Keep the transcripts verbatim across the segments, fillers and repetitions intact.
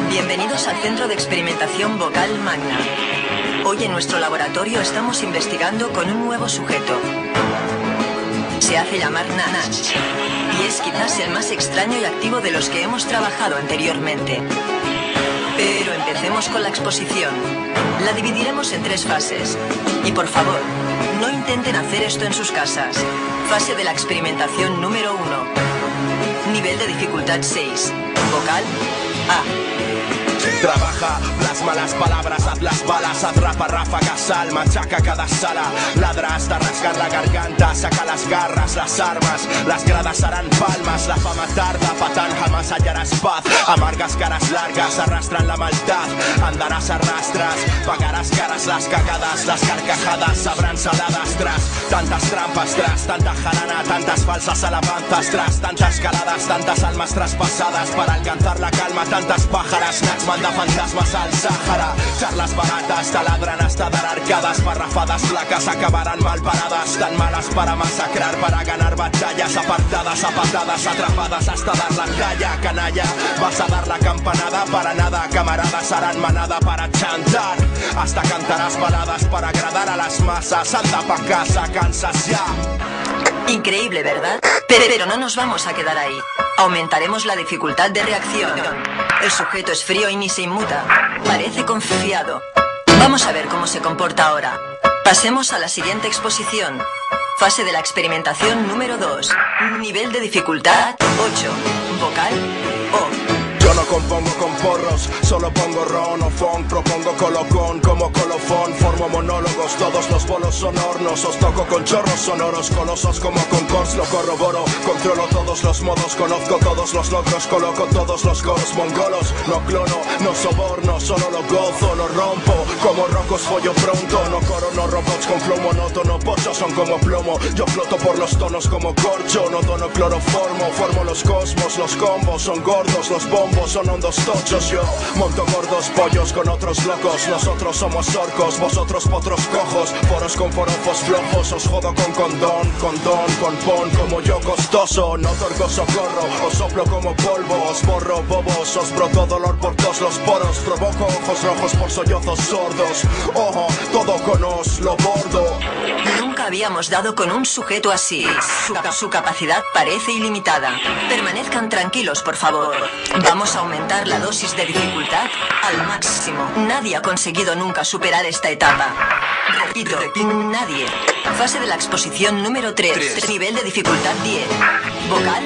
Bienvenidos al Centro de Experimentación Vocal Magna. Hoy en nuestro laboratorio estamos investigando con un nuevo sujeto. Se hace llamar Nanas y es quizás el más extraño y activo de los que hemos trabajado anteriormente. Pero empecemos con la exposición. La dividiremos en tres fases. Y por favor, no intenten hacer esto en sus casas. Fase de la experimentación número uno. Nivel de dificultad seis. Vocal A. Trabaja, plasma las palabras, haz las balas, atrapa ráfagas, sal, machaca cada sala, ladra hasta rasgar la garganta, saca las garras, las armas, las gradas harán palmas, la fama tarda, patán jamás hallarás paz, amargas caras largas arrastran la maldad, andarás arrastras, pagarás caras las cagadas, las carcajadas sabrán saladas tras tantas trampas, tras tanta jarana, tantas falsas alabanzas, tras tantas caladas, tantas almas traspasadas para alcanzar la calma, tantas pájaras, Nax manda fantasmas al Sáhara, charlas baratas taladran hasta dar arcadas, parrafadas flacas acabarán mal paradas, tan malas para masacrar, para ganar batallas, apartadas a patadas, atrapadas hasta dar la talla, canalla, vas a dar la campanada, para nada, camaradas harán manada para chantar, hasta cantarás baladas para agradar a las masas, anda pa' casa, cansas ya. Increíble, ¿verdad? Pero no nos vamos a quedar ahí. Aumentaremos la dificultad de reacción. El sujeto es frío y ni se inmuta. Parece confiado. Vamos a ver cómo se comporta ahora. Pasemos a la siguiente exposición. Fase de la experimentación número dos. Nivel de dificultad ocho. Vocal O. Yo no compongo con porros, solo pongo ron o funk, propongo colocón como colofón, formo monólogos, todos los bolos son hornos, os toco con chorros sonoros, colosos como concors, lo corroboro, controlo todos los modos, conozco todos los logros, coloco todos los coros mongolos, no clono, no soborno, solo lo gozo, no rompo, como rocos follo pronto, no corono robots con flow monótono, pochos son como plomo, yo floto por los tonos como corcho, no dono cloroformo, formo los cosmos, los combos son gordos, los bombos son hondos tochos, yo monto gordos pollos con otros locos, nosotros somos orcos, vosotros potros cojos, foros con forofos flojos, os jodo con condón, condón, con pon como yo costoso, no otorgo socorro, os soplo como polvo, os borro bobos, os broto dolor por todos los poros, provoco ojos rojos por sollozos sordos, ojo, todo con os lo bordo. Nunca habíamos dado con un sujeto así. Su, su capacidad parece ilimitada. Permanezcan tranquilos, por favor. Vamos a aumentar la dosis de dificultad al máximo. Nadie ha conseguido nunca superar esta etapa. Repito, nadie. Fase de la exposición número tres. Nivel de dificultad diez. Vocal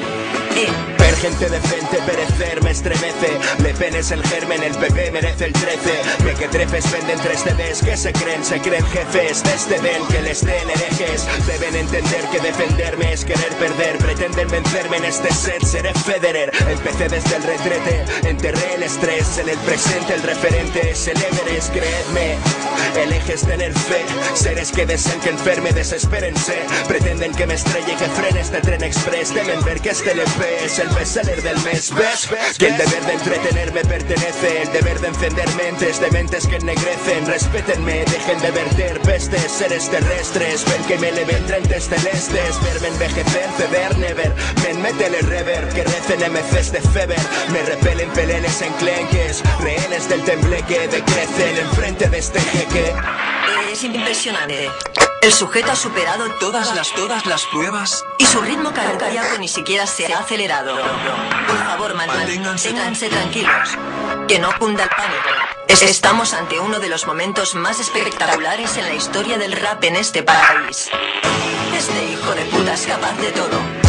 E. Ver gente decente, perecer me estremece. Le Pen es el germen, el P P merece el trece. Ve que trefes venden tres D Ds, que se creen, se creen jefes. Desde ven que les den herejes. Deben entender que defenderme es querer perder. Pretenden vencerme en este set, seré Federer. Empecé desde el retrete, enterré el estrés. En el presente el referente es el Everest, creedme. El eje es tener fe, seres que deseen que enferme, desespérense. Pretenden que me estrelle y que frene este tren express. Temen ver que este L P es el bestseller del mes. ¿Ves? Que el deber de entretener me pertenece, el deber de encender mentes de mentes que ennegrecen. Respétenme, dejen de verter pestes, seres terrestres. Ven que me eleven trentes celestes, verme envejecer, ceder, never. Men, métele rever, que recen M Cs de feber. Me repelen peleles enclenques, rehenes del tembleque decrecen enfrente de este jeque. Es impresionante. El sujeto ha superado todas las todas las pruebas y su ritmo cardíaco ni siquiera se ha acelerado. Por favor, manténganse tranquilos. Que no cunda el pánico. Estamos ante uno de los momentos más espectaculares en la historia del rap en este país. Este hijo de puta es capaz de todo.